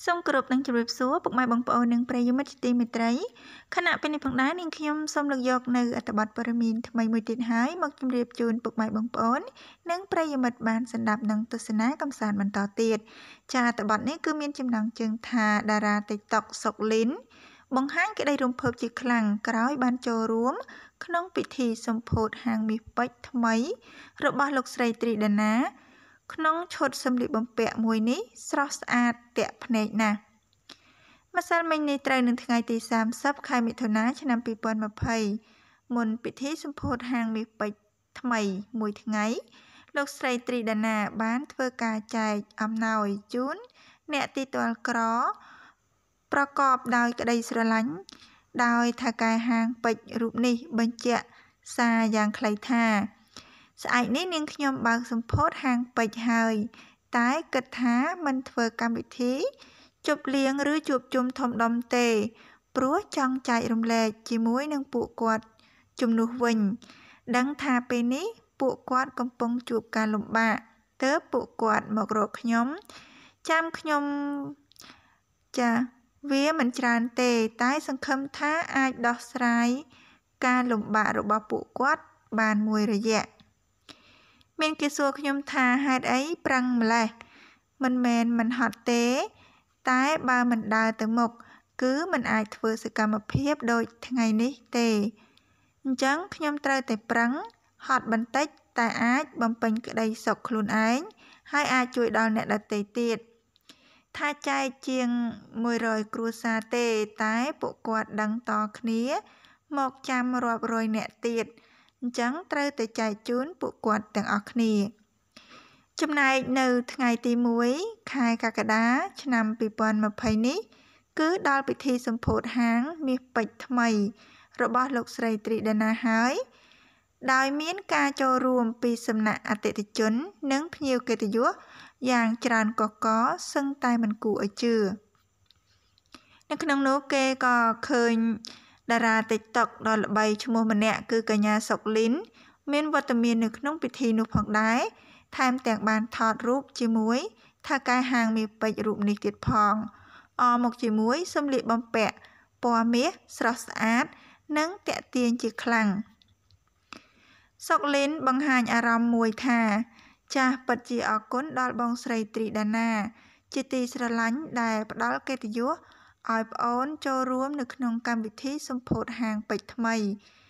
សូមគោរពនឹងជម្រាបសួរពុកម៉ែបងប្អូននិងប្រិយមិត្តជាទីមេត្រីខណៈពេលនេះផងដែរនាងខ្ញុំសូមលើកយកនៅអត្ថបទព័ត៌មានថ្មីមួយទៀតហើយមកជម្រាបជូនពុកម៉ែបងប្អូននិងប្រិយមិត្តបានស្ដាប់និងទស្សនាកំសាន្តបន្តទៀតចាអត្ថបទនេះគឺមានចំណងជើងថាតារា TikTok សុកលីនបង្ហាញក្តីរំភើបជាខ្លាំងក្រោយបានចូលរួមក្នុងពិធីសម្ពោធហាងមាសពេជ្រថ្មីរបស់លោកស្រីត្រីដាណាក្នុងឈុតសម្លៀកបំពាក់មួយនេះស្រស់ស្អាតទាក់ភ្នែកណាស់ម្សិលមិញនេះត្រូវនឹងថ្ងៃទី30ខែមិថុនាឆ្នាំ2020មុនពិធីសម្ពោធហាងមាសពេជ្រថ្មីមួយថ្ងៃលោកស្រីត្រីដាណាបានធ្វើការចែកអំណោយជូនអ្នកទីទ័លក្រប្រកបដោយក្តីស្រឡាញ់ដោយថៅកែហាងពេជ្ររូបនេះបញ្ជាក់សារយ៉ាងខ្លីថាស្អែកនេះនាងខ្ញុំបើកសម្ពោធហាងពេជ្រហើយតែគិតថាមិនធ្វើកម្មវិធីជប់លៀងឬជួបជុំធំដុំទេព្រោះចង់ចែករំលែកជាមួយនឹងពួកគាត់ជំនួសវិញដឹងថាពេលនេះពួកគាត់កំពុងជួបការលំបាកទើបពួកគាត់មករកខ្ញុំចាំខ្ញុំចាវាមិនច្រើនទេតែសង្ឃឹមថាអាចដោះស្រាយការលំបាករបស់ពួកគាត់បានមួយរយៈមានគេសួរខ្ញុំថាហេតុអីប្រឹងម្លេះមិនមែនមិនហត់ទេតែបើមិនដើរទៅមុខគឺមិនអាចធ្វើសកម្មភាពដូចថ្ងៃនេះទេអញ្ចឹងខ្ញុំត្រូវតែប្រឹងហត់បន្តិចតែអាចបំពេញក្តីសុខខ្លួនឯងហើយអាចជួយដល់អ្នកដទៃទៀតថាចែកជាង100គ្រួសារទេតែពួកគាត់ដឹងតគ្នាមកចាំរាប់រយអ្នកទៀតអញ្ចឹងត្រូវតែចែកជូនពួកគាត់ទាំងអស់គ្នាចំណែកនៅថ្ងៃទី1ខែកក្កដាឆ្នាំ2020នេះគឺដល់ពិធីសម្ពោធហាងមាសពេជ្រថ្មីរបស់លោកស្រីត្រីដាណាហើយដោយមានការចូលរួមពីសំណាក់អតិថិជននិងភ្ញៀវកិត្តិយសយ៉ាងច្រើនកកកសឹងតែមិនគួរឲ្យជឿនៅក្នុងនោះគេក៏ឃើញតារា TikTok ដ៏ល្បីឈ្មោះម្នាក់គឺកញ្ញាសុកលីនមានវត្តមាននៅក្នុងពិធីនោះផងដែរថែមទាំងបានថតរូបជាមួយថៅកែហាងមាសពេជ្ររូបនេះទៀតផងមកជាមួយសម្លៀកបំពាក់ពណ៌មាសស្រស់ស្អាតនិងទាក់ទាញជាខ្លាំងសុកលីនបង្ហាញអារម្មណ៍មួយថាចាស់ពិតជាអរគុណដល់បងស្រីត្រីដាណាជាទីស្រឡាញ់ដែលផ្ដល់កិត្តិយសឲ្យប្អូនចូលរួមនៅក្នុងកម្មវិធីសម្ពោធហាងពេជ្រថ្មី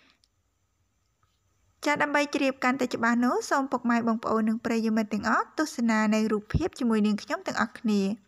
ចា៎ដើម្បីជ្រាបកាន់តែច្បាស់នោះសូមពុកម៉ែបងប្អូននិងប្រិយមិត្តទាំងអស់ទស្សនានៅរូបភាពជាមួយនាងខ្ញុំទាំងអស់គ្នា